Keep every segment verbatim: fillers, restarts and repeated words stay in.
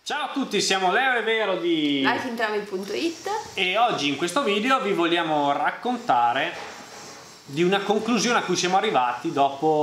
Ciao a tutti, siamo Leo e Vero di life in travel punto it e oggi in questo video vi vogliamo raccontare di una conclusione a cui siamo arrivati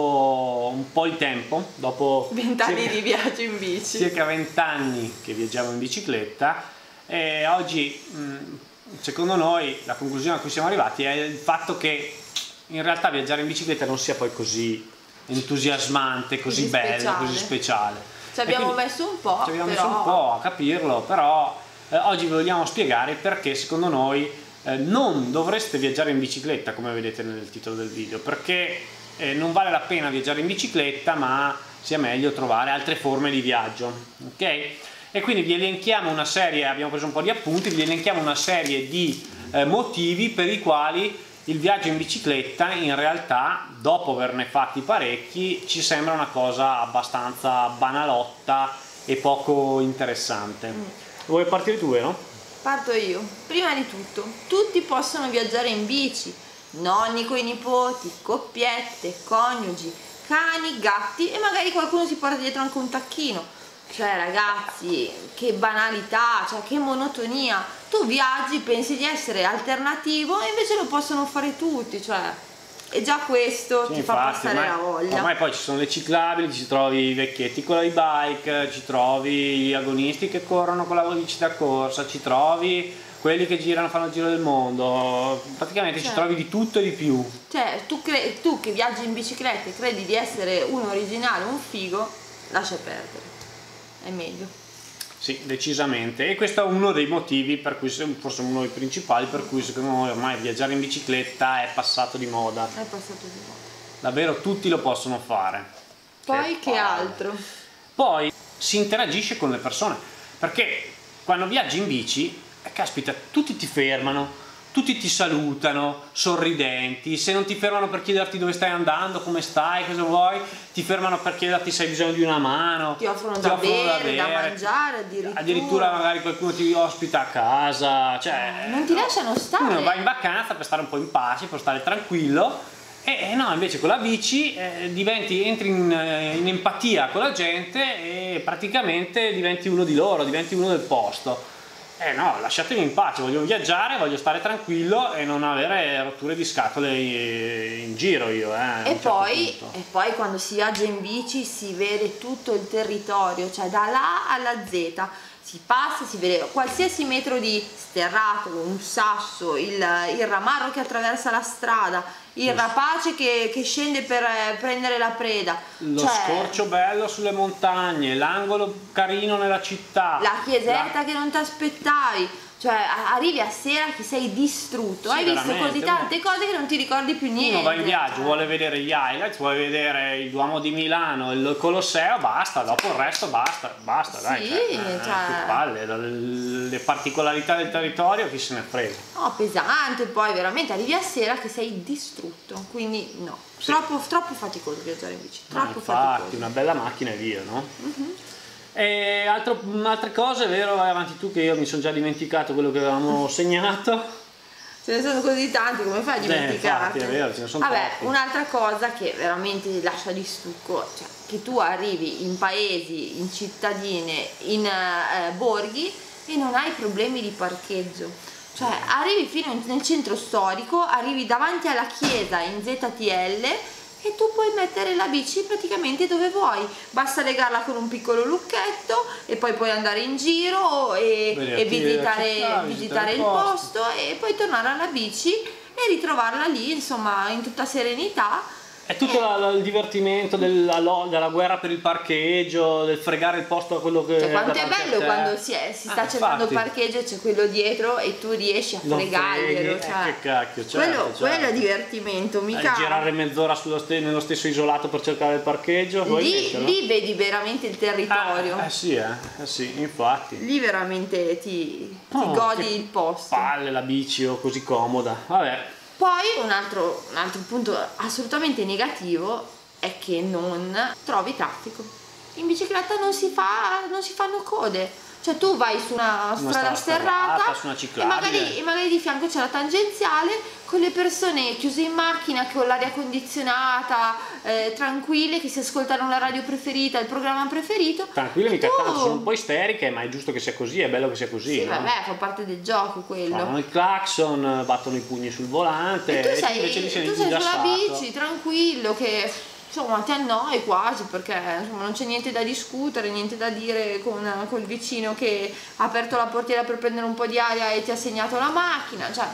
dopo un po' di tempo, dopo vent'anni di viaggio in bici, circa vent'anni che viaggiamo in bicicletta, e oggi secondo noi la conclusione a cui siamo arrivati è il fatto che in realtà viaggiare in bicicletta non sia poi così entusiasmante, così, così bello, speciale. così speciale. Ci abbiamo messo un po', ci abbiamo però... messo un po' a capirlo, però eh, oggi vi vogliamo spiegare perché secondo noi eh, non dovreste viaggiare in bicicletta, come vedete nel titolo del video, perché eh, non vale la pena viaggiare in bicicletta, ma sia meglio trovare altre forme di viaggio, ok? E quindi vi elenchiamo una serie, abbiamo preso un po' di appunti, vi elenchiamo una serie di eh, motivi per i quali il viaggio in bicicletta in realtà, dopo averne fatti parecchi, ci sembra una cosa abbastanza banalotta e poco interessante. Mm. Vuoi partire tu, vero? Parto io. Prima di tutto, tutti possono viaggiare in bici, nonni coi nipoti, coppiette, coniugi, cani, gatti e magari qualcuno si porta dietro anche un tacchino. Cioè ragazzi, che banalità, cioè che monotonia. Tu viaggi, pensi di essere alternativo e invece lo possono fare tutti, cioè e già questo sì, ti infatti, fa passare ormai, la voglia. Ormai poi ci sono le ciclabili, ci trovi i vecchietti con i bike, ci trovi gli agonisti che corrono con la bici da corsa, ci trovi quelli che girano, fanno il giro del mondo, praticamente cioè, ci trovi di tutto e di più. Cioè tu, tu che viaggi in bicicletta e credi di essere un originale, un figo, lascia perdere. È meglio. Sì, decisamente, e questo è uno dei motivi per cui, forse uno dei principali per cui secondo noi ormai viaggiare in bicicletta è passato di moda. È passato di moda. Davvero tutti lo possono fare. Poi che, che altro? Poi si interagisce con le persone, perché quando viaggi in bici, eh, caspita, tutti ti fermano, tutti ti salutano, sorridenti, se non ti fermano per chiederti dove stai andando, come stai, cosa vuoi, ti fermano per chiederti se hai bisogno di una mano, ti offrono, ti da, offrono bere, da bere, da mangiare, addirittura. addirittura magari qualcuno ti ospita a casa, cioè non ti lasciano stare. Uno va in vacanza per stare un po' in pace, per stare tranquillo, e no, invece con la bici eh, diventi, entri in, in empatia con la gente e praticamente diventi uno di loro, diventi uno del posto. Eh no, lasciatemi in pace, voglio viaggiare, voglio stare tranquillo e non avere rotture di scatole in giro io. Eh, e, poi, e poi quando si viaggia in bici si vede tutto il territorio, cioè dall'A alla Z, si passa, si vede qualsiasi metro di sterrato, un sasso, il, il ramarro che attraversa la strada, il rapace che, che scende per prendere la preda, lo cioè, scorcio bello sulle montagne, l'angolo carino nella città, la chiesetta la... che non ti aspettavi, cioè arrivi a sera che sei distrutto, sì, hai visto così tante uno... cose che non ti ricordi più niente. Uno va in viaggio, cioè, vuole vedere gli highlights, vuole vedere il Duomo di Milano, il Colosseo, basta, dopo il resto basta, basta, sì, dai, cioè, cioè... che palle, le particolarità del territorio chi se ne frega. No, pesante, poi veramente arrivi a sera che sei distrutto, quindi no, sì. troppo, troppo faticoso viaggiare in bici, troppo no, infatti, faticoso. Una bella macchina e via, no? Uh-huh. E altro, altre cose, vero? Vai avanti tu che io mi sono già dimenticato quello che avevamo segnato. Ce ne sono così tanti, come fai a dimenticarti? Eh, infatti, è vero, ce ne sono Vabbè, troppi. Un'altra cosa che veramente lascia di stucco, cioè che tu arrivi in paesi, in cittadine, in eh, borghi e non hai problemi di parcheggio. Cioè arrivi fino nel centro storico, arrivi davanti alla chiesa in Z T L e tu puoi mettere la bici praticamente dove vuoi, basta legarla con un piccolo lucchetto e poi puoi andare in giro e, e visitare, città, visitare il posto. posto e poi tornare alla bici e ritrovarla lì, insomma, in tutta serenità. È tutto la, la, il divertimento della, della guerra per il parcheggio, del fregare il posto a quello che... Cioè, quanto è bello quando si, è, si sta ah, cercando il parcheggio e c'è quello dietro e tu riesci a fregarglielo. Cioè, eh, che cacchio, certo, quello, certo. quello è divertimento, mica... Eh, girare mezz'ora ste, nello stesso isolato per cercare il parcheggio. Lì, lì vedi veramente il territorio. Ah, eh sì, eh, eh sì, infatti. Lì veramente ti, ti oh, godi il posto. Palle la bici o così comoda, vabbè. Poi un altro, un altro punto assolutamente negativo è che non trovi traffico. In bicicletta non si fa, non si fanno code. Cioè tu vai su una, Una strada strada sterrata, sterrata, su una e ciclabile. magari, e magari di fianco c'è la tangenziale con le persone chiuse in macchina con l'aria condizionata, eh, tranquille, che si ascoltano la radio preferita, il programma preferito. Tranquille, E mica tu- tanto, sono un po' isteriche, ma è giusto che sia così, è bello che sia così. Sì, no? vabbè, fa parte del gioco quello. Fanno il clacson, battono i pugni sul volante, E tu e sei, invece li senti tu sei sulla rilassato. bici, tranquillo, che insomma ti annoi quasi, perché insomma, non c'è niente da discutere, niente da dire con col vicino che ha aperto la portiera per prendere un po' di aria e ti ha segnato la macchina, cioè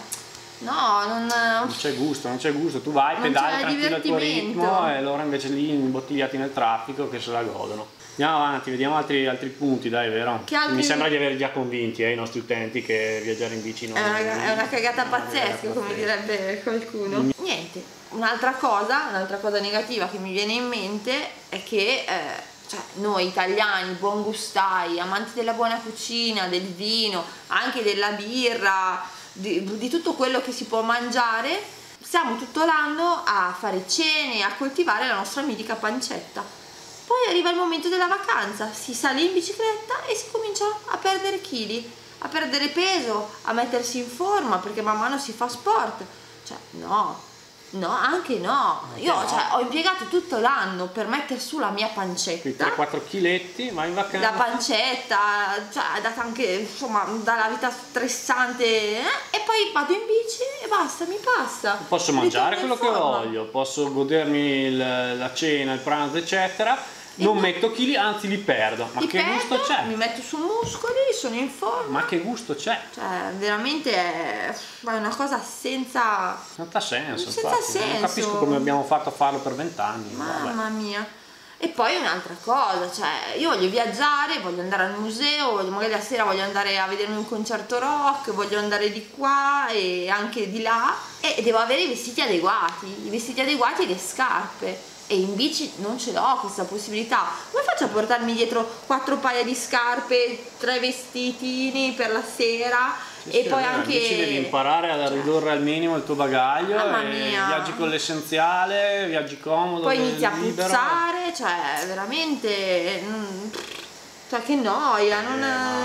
no, non, Non c'è gusto, non c'è gusto, tu vai, Non pedali c'è tranquillo al tuo divertimento. ritmo e loro invece lì imbottigliati nel traffico che se la godono. Andiamo avanti, vediamo altri, altri punti, dai, vero? Che altri- Mi sembra di aver già convinti eh, i nostri utenti che viaggiare in bici non è una, è una cagata è una pazzesca, cagata come pazzesca. direbbe qualcuno. Niente, un'altra cosa, un'altra cosa negativa che mi viene in mente è che eh, cioè, noi italiani, buon gustai, amanti della buona cucina, del vino, anche della birra, di, di tutto quello che si può mangiare, stiamo tutto l'anno a fare cene, a coltivare la nostra mitica pancetta. Poi arriva il momento della vacanza, si sale in bicicletta e si comincia a perdere chili, a perdere peso, a mettersi in forma perché man mano si fa sport. Cioè, no, no, anche no. Io no. cioè, ho impiegato tutto l'anno per mettere su la mia Quei pancetta. tre quattro chiletti, vai in vacanza. La pancetta, cioè, ha dato anche, insomma, dalla vita stressante, eh, e poi vado in bici e basta, mi passa. Posso mangiare Ritorno quello in che forma. voglio, posso godermi il- la cena, il pranzo, eccetera. Non E- metto chili, anzi li perdo. Ma Li che perdo, gusto c'è? mi metto su muscoli, sono in forma. Ma che gusto c'è? Cioè, veramente è è una cosa senza... Non ha senso, Senza infatti. senso. Non capisco come abbiamo fatto a farlo per vent'anni. vabbè. Mamma mia. E poi un'altra cosa, cioè, io voglio viaggiare, voglio andare al museo, voglio- magari la sera voglio andare a vedermi un concerto rock, voglio andare di qua e anche di là, e devo avere i vestiti adeguati, i vestiti adeguati e le scarpe. E in bici non ce l'ho questa possibilità. Come faccio a portarmi dietro quattro paia di scarpe, tre vestitini per la sera? Sì, E sì, poi è vero, anche... invece devi imparare a ridurre al minimo il tuo bagaglio Mamma e mia. viaggi con l'essenziale, viaggi comodo, Poi inizi a libero. puzzare, cioè veramente, mm, cioè che noia, non,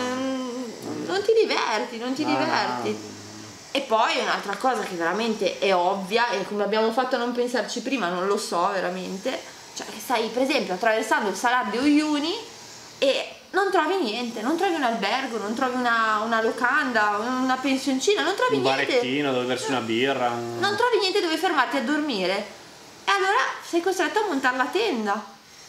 no. non ti diverti, non ti No, diverti. no. E poi un'altra cosa che veramente è ovvia e come abbiamo fatto a non pensarci prima, non lo so veramente, cioè che stai per esempio attraversando il Salario Uyuni e non trovi niente, non trovi un albergo, non trovi una, una locanda, una pensioncina, non trovi Un niente. barettino dove versi una birra. un- Non trovi niente dove fermarti a dormire e allora sei costretto a montare la tenda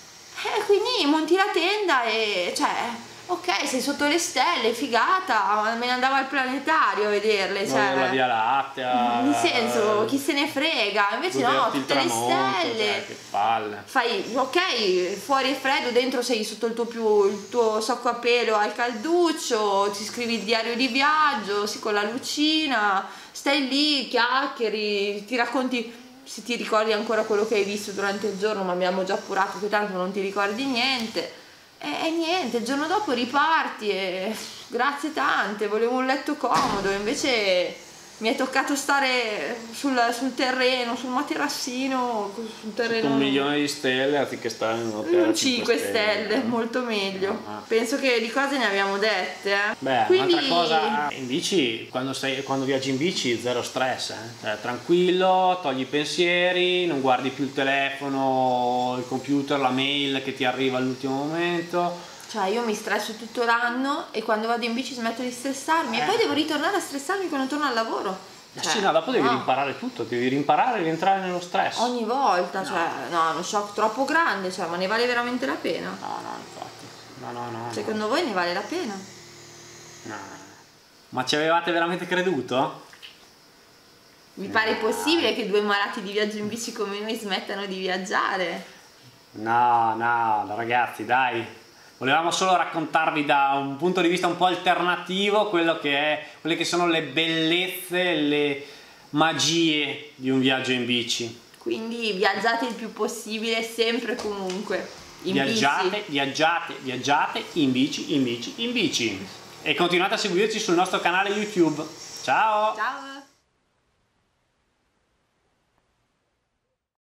e quindi monti la tenda e cioè ok, sei sotto le stelle, figata, me ne andavo al planetario a vederle, Guardare la cioè Via Lattea. nel senso chi se ne frega, invece no, goderti il tutte le tramonto, stelle. cioè, che palle. Fai, ok, fuori è freddo, dentro sei sotto il tuo, più, il tuo sacco a pelo al calduccio, ti scrivi il diario di viaggio, sì, con la lucina, stai lì, chiacchieri, ti racconti se ti ricordi ancora quello che hai visto durante il giorno, ma abbiamo già appurato che tanto non ti ricordi niente. E, e niente, il giorno dopo riparti e grazie tante, volevo un letto comodo, invece mi è toccato stare sul, sul terreno, sul materassino, sul terreno... Un milione di stelle anziché stare in un hotel a Mm, cinque stelle, eh. molto meglio. Ah. Penso che di cose ne abbiamo dette. Eh. Beh, Quindi... un'altra cosa, in bici, quando, stai, quando viaggi in bici, zero stress, eh? Cioè, tranquillo, togli i pensieri, non guardi più il telefono, il computer, la mail che ti arriva all'ultimo momento. Cioè io mi stresso tutto l'anno e quando vado in bici smetto di stressarmi Eh. e poi devo ritornare a stressarmi quando torno al lavoro. Eh Cioè, sì, no, dopo devi no. rimparare tutto, devi rimparare e rientrare nello stress. Ogni volta, cioè, no, è uno shock troppo grande, cioè, ma ne vale veramente la pena? No, no, infatti. No, no, no. Secondo voi ne vale la pena? no. Ma ci avevate veramente creduto? Vi pare possibile che due malati di viaggio in bici come noi smettano di viaggiare? No, no, ragazzi, dai. Volevamo solo raccontarvi da un punto di vista un po' alternativo quello che è, quelle che sono le bellezze, le magie di un viaggio in bici. Quindi viaggiate il più possibile, sempre e comunque. In Viaggiate, bici. viaggiate, viaggiate in bici, in bici, in bici. E continuate a seguirci sul nostro canale YouTube. Ciao! Ciao!